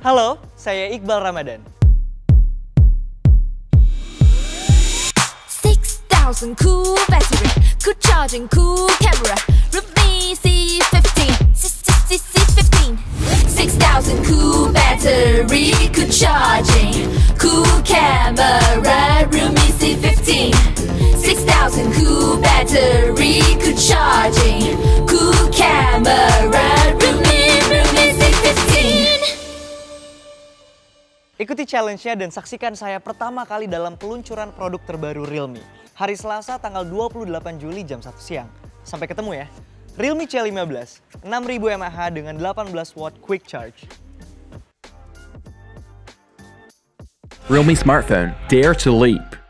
Halo, saya Iqbal Ramadan. 6,000 cool battery, cool charging, cool camera, Redmi C15, C15. 6,000 cool battery, cool charging, cool camera, Redmi C15. 6,000 cool battery, cool charging, cool camera, Redmi C15. Ikuti challenge-nya dan saksikan saya pertama kali dalam peluncuran produk terbaru Realme. Hari Selasa tanggal 28 Juli jam 1 siang. Sampai ketemu ya. Realme C15, 6000 mAh dengan 18 watt quick charge. Realme smartphone, dare to leap.